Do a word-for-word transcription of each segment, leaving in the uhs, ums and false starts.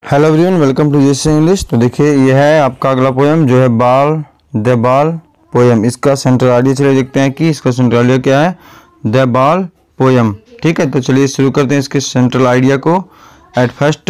Hello everyone, welcome to JC English. तो देखिए ये है आपका अगला पोएम जो है बाल द बाल पोएम। इसका सेंट्रल आइडिया चलिए देखते हैं कि इसका सेंट्रल आइडिया क्या है। द बाल पोएम, ठीक है। तो चलिए शुरू करते हैं इसके सेंट्रल आइडिया को। एट फर्स्ट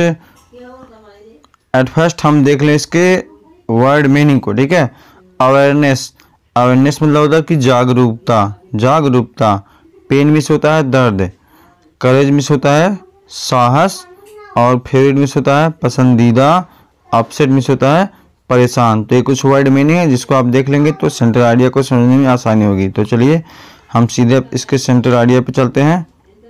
एट फर्स्ट हम देख लें इसके वर्ड मीनिंग को, ठीक है। अवेयरनेस, अवेयरनेस मतलब होता है कि जागरूकता, जागरूकता। पेन मिस होता है दर्द, करेज मिस होता है साहस, और फेवरेट मिस होता है पसंदीदा, अपसेट मिस होता है परेशान। तो ये कुछ वर्ड मीनिंग है जिसको आप देख लेंगे तो सेंट्रल आइडिया को समझने में आसानी होगी। तो चलिए हम सीधे इसके सेंट्रल आइडिया पे चलते हैं।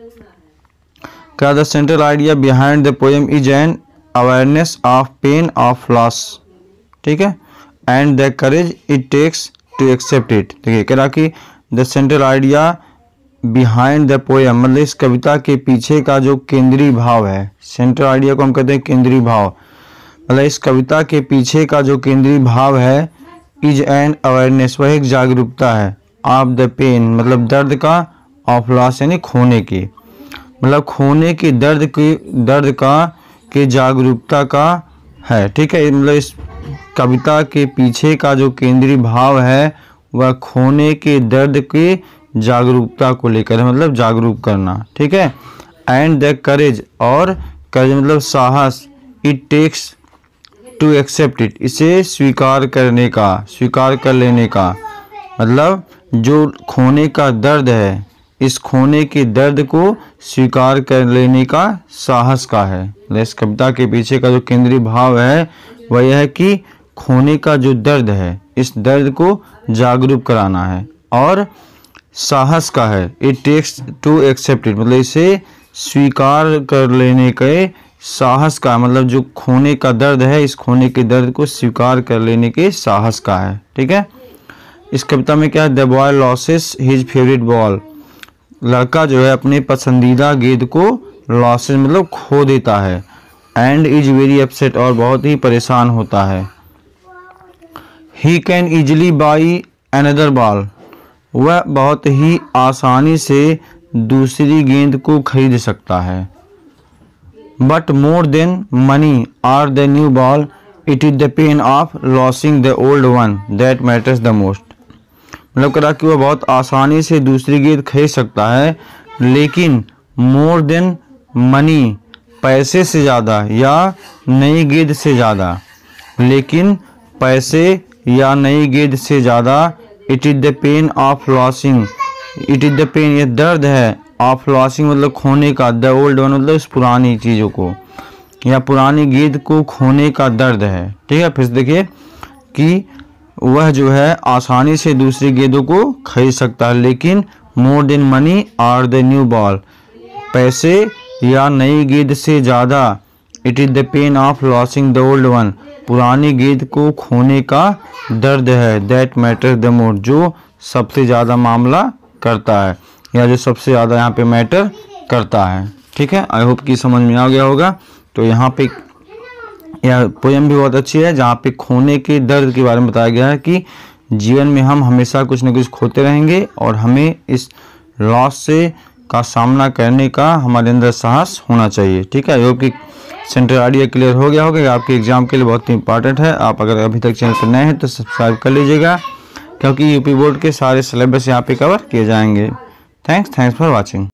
क्या the central idea behind the poem is an awareness of pain of loss, ठीक है, and the courage it takes to accept it. देखिए कह रहा कि the central idea behind the poem मतलब इस कविता के पीछे का जो केंद्रीय भाव है, सेंट्रल आइडिया को हम कहते हैं केंद्रीय भाव। मतलब इस कविता के पीछे का जो केंद्रीय भाव है इज एन अवेयरनेस, वह एक जागरूकता है। ऑफ द पेन मतलब दर्द का, ऑफ लॉस यानी खोने की, मतलब खोने के दर्द की, दर्द का के जागरूकता का है, ठीक है। मतलब इस कविता के पीछे का जो केंद्रीय भाव है वह खोने के दर्द के जागरूकता को लेकर है, मतलब जागरूक करना, ठीक है। एंड द करेज, और करेज मतलब साहस, it takes to accept it, इसे स्वीकार करने का, स्वीकार कर लेने का। मतलब जो खोने का दर्द है, इस खोने के दर्द को स्वीकार कर लेने का साहस का है। इस कविता के पीछे का जो केंद्रीय भाव है वह यह है कि खोने का जो दर्द है इस दर्द को जागरूक कराना है, और साहस का है। It takes to accept it मतलब इसे स्वीकार कर लेने के साहस का, मतलब जो खोने का दर्द है इस खोने के दर्द को स्वीकार कर लेने के साहस का है, ठीक है। इस कविता में क्या है, the boy loses his favourite ball, लड़का जो है अपने पसंदीदा गेंद को लॉसेस मतलब खो देता है। एंड इज वेरी अपसेट, और बहुत ही परेशान होता है। He can easily buy another ball, वह बहुत ही आसानी से दूसरी गेंद को खरीद सकता है। But more than money or the new ball, it is the pain of losing the old one that matters the most. मतलब कह रहा कि वह बहुत आसानी से दूसरी गेंद खरीद सकता है, लेकिन मोर देन मनी पैसे से ज़्यादा या नई गेंद से ज़्यादा, लेकिन पैसे या नई गेंद से ज़्यादा it is the pain of losing, it is the pain ये दर्द है, ऑफ लॉसिंग मतलब खोने का, द ओल्ड वन मतलब उस पुरानी चीज़ों को या पुरानी गेंद को खोने का दर्द है, ठीक है। फिर देखिए कि वह जो है आसानी से दूसरी गेंदों को खरीद सकता है, लेकिन more than money or the new ball, पैसे या नई गेंद से ज़्यादा it is the pain of losing the old one, पुरानी गेंद को खोने का दर्द है। दैट मैटर द मोस्ट, जो सबसे ज़्यादा मामला करता है या जो सबसे ज़्यादा यहाँ पे मैटर करता है, ठीक है। आई होप कि समझ में आ गया होगा। तो यहाँ पे यह पोएम भी बहुत अच्छी है जहाँ पे खोने के दर्द के बारे में बताया गया है कि जीवन में हम हमेशा कुछ न कुछ खोते रहेंगे और हमें इस लॉस से का सामना करने का हमारे अंदर साहस होना चाहिए, ठीक है। आई होप कि सेंट्रल आइडिया क्लियर हो गया होगा। आपके एग्जाम के लिए बहुत ही इंपॉर्टेंट है। आप अगर अभी तक चैनल पर नए हैं तो सब्सक्राइब कर लीजिएगा, क्योंकि यूपी बोर्ड के सारे सिलेबस यहाँ पे कवर किए जाएंगे। Thanks thanks for watching.